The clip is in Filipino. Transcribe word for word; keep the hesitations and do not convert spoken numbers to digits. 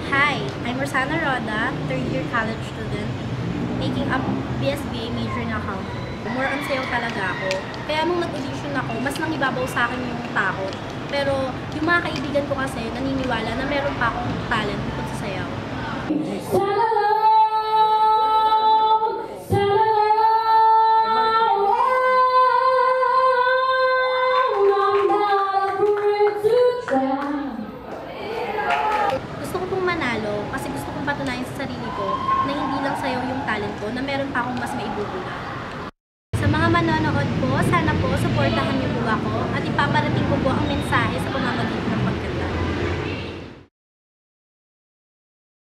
Hi, I'm Rosana Roda, third year college student, taking up B S B A major na accounting. More on sayaw talaga ako. Kaya nung nag-audition ako, mas nangibabaw sa akin yung takot. Pero yung mga kaibigan ko kasi naniniwala na meron pa akong talent dito sa sayaw. Gusto ko pong manalo kasi gusto kong patunayan sa sarili ko na hindi lang sayaw yung talent ko, na meron pa akong mas maibubula. Sa mga manonood po, sana po supportahan niyo po ako at ipaparating ko po ang mensahe sa pamamagitan